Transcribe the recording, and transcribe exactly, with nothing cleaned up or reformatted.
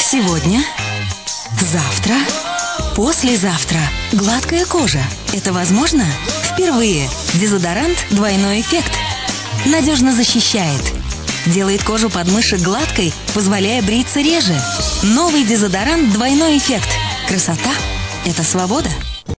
Сегодня, завтра, послезавтра. Гладкая кожа. Это возможно? Впервые. Дезодорант «Двойной эффект». Надежно защищает. Делает кожу подмышек гладкой, позволяя бриться реже. Новый дезодорант «Двойной эффект». Красота – это свобода.